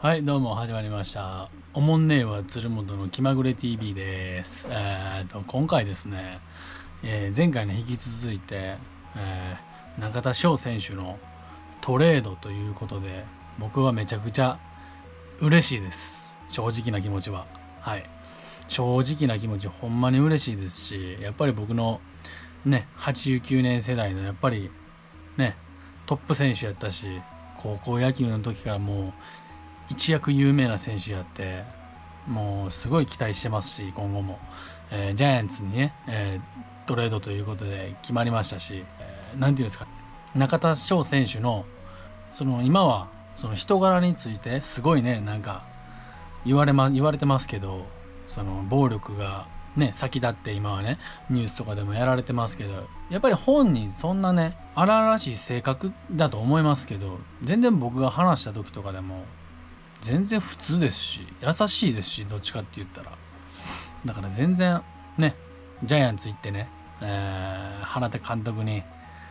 はい、どうも始まりました。おもんねえは鶴本の気まぐれ TV です。今回ですね、前回に引き続いて、中田翔選手のトレードということで、僕はめちゃくちゃ嬉しいです。正直な気持ちは。はい。正直な気持ち、ほんまに嬉しいですし、やっぱり僕のね、89年世代のやっぱりね、トップ選手やったし、高校野球の時からもう、一躍有名な選手やって、もうすごい期待してますし、今後も、ジャイアンツにね、トレードということで決まりましたし、なんていうんですか、中田翔選手の、今は、その人柄について、すごいね、なんか、言われてますけど、暴力が、ね、先立って今はね、ニュースとかでもやられてますけど、やっぱり本人そんなね、荒々しい性格だと思いますけど、全然僕が話した時とかでも、全然普通ですし、優しいですし、どっちかって言ったら。だから全然、ね、ジャイアンツ行ってね、原手監督に、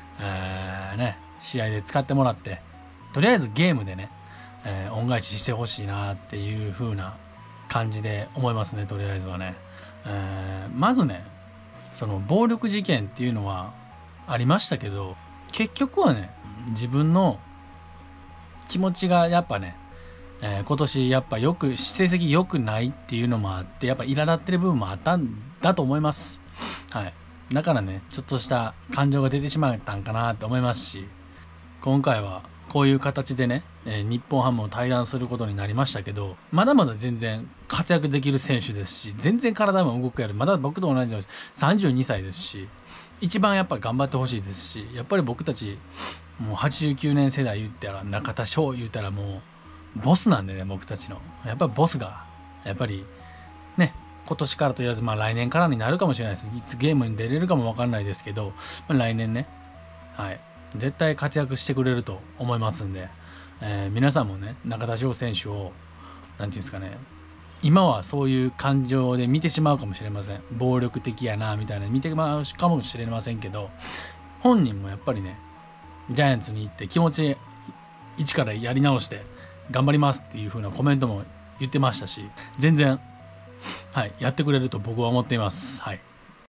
試合で使ってもらって、とりあえずゲームでね、恩返ししてほしいなっていう風な感じで思いますね、とりあえずはね。まずね、その暴力事件っていうのはありましたけど、結局はね、自分の気持ちがやっぱね、今年やっぱ成績良くないっていうのもあって、やっぱ苛立ってる部分もあったんだと思います。はい。だからね、ちょっとした感情が出てしまったんかなと思いますし、今回はこういう形でね、日本ハムを退団することになりましたけど、まだまだ全然活躍できる選手ですし、全然体も動くやる。まだ僕と同じで32歳ですし、一番やっぱり頑張ってほしいですし、やっぱり僕たち、もう89年世代言ったら、中田翔言ったらもう、ボスなんでね、僕たちの。やっぱりボスが、やっぱり、ね、今年からとりあえず、まあ来年からになるかもしれないです。いつゲームに出れるかもわかんないですけど、まあ、来年ね、はい、絶対活躍してくれると思いますんで、皆さんもね、中田翔選手を、なんていうんですかね、今はそういう感情で見てしまうかもしれません。暴力的やな、みたいな見てしまうかもしれませんけど、本人もやっぱりね、ジャイアンツに行って気持ち一からやり直して、頑張りますっていう風なコメントも言ってましたし、全然、はい、やってくれると僕は思っています。はい。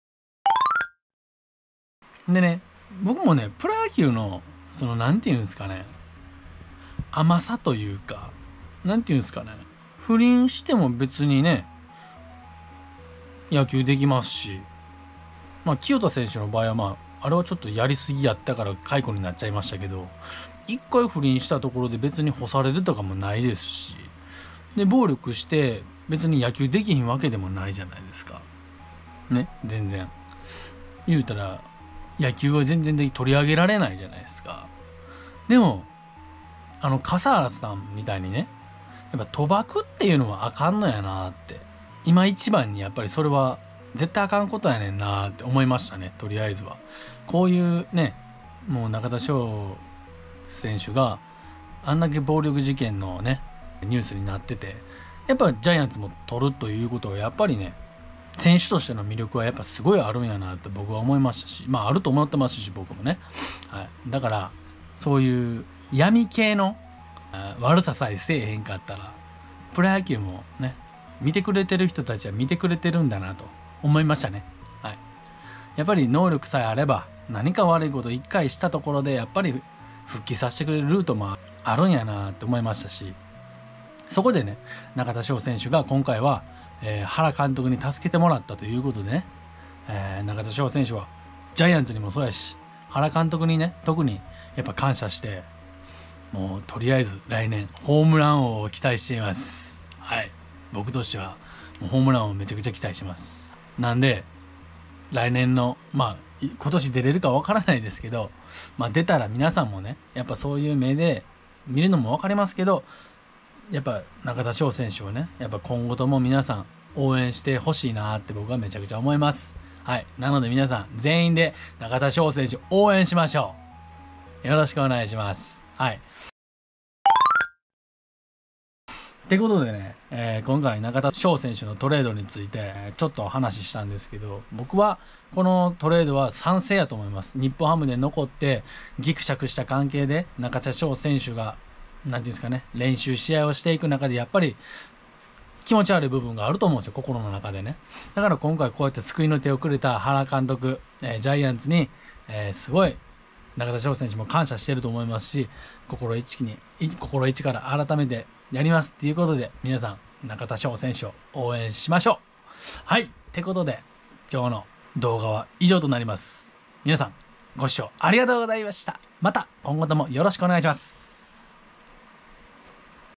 でね、僕もね、プロ野球の、なんていうんですかね、甘さというか、なんていうんですかね、不倫しても別にね、野球できますし、まあ、清田選手の場合はまあ、あれはちょっとやりすぎやったから解雇になっちゃいましたけど、一回不倫したところで別に干されるとかもないですし、で、暴力して別に野球できひんわけでもないじゃないですか。ね、全然。言うたら、野球は全然取り上げられないじゃないですか。でも、笠原さんみたいにね、やっぱ賭博っていうのはあかんのやなって。今一番にやっぱりそれは絶対あかんことやねんなって思いましたね、とりあえずは。こういうね、もう中田翔選手があんだけ暴力事件のね、ニュースになってて、やっぱジャイアンツも取るということはやっぱりね、選手としての魅力はやっぱすごいあるんやなって僕は思いましたし、まああると思ってますし、僕もね。はい。だから、そういう闇系の悪ささえせえへんかったら、プロ野球もね、見てくれてる人たちは見てくれてるんだなと思いましたね。はい。やっぱり能力さえあれば、何か悪いこと一回したところで、やっぱり復帰させてくれるルートもあるんやなって思いましたし、そこでね、中田翔選手が今回は、原監督に助けてもらったということでね、中田翔選手はジャイアンツにもそうやし、原監督にね、特にやっぱ感謝して、もうとりあえず来年ホームラン王を期待しています。はい。僕としてはもうホームラン王をめちゃくちゃ期待してます。なんで、来年の、まあ、今年出れるかわからないですけど、まあ出たら皆さんもね、やっぱそういう目で見るのもわかりますけど、やっぱ中田翔選手をね、やっぱ今後とも皆さん応援してほしいなって僕はめちゃくちゃ思います。はい。なので皆さん全員で中田翔選手応援しましょう。よろしくお願いします。はい。ってことでね、今回中田翔選手のトレードについてちょっと話したんですけど、僕はこのトレードは賛成やと思います。日本ハムで残ってギクシャクした関係で中田翔選手がなんていうんですかね、練習試合をしていく中でやっぱり気持ち悪い部分があると思うんですよ、心の中でね。だから今回こうやって救いの手をくれた原監督、ジャイアンツに、すごい中田翔選手も感謝してると思いますし、心一から改めてやりますっていうことで、皆さん中田翔選手を応援しましょう。はい。ってことで、今日の動画は以上となります。皆さん、ご視聴ありがとうございました。また今後ともよろしくお願いします。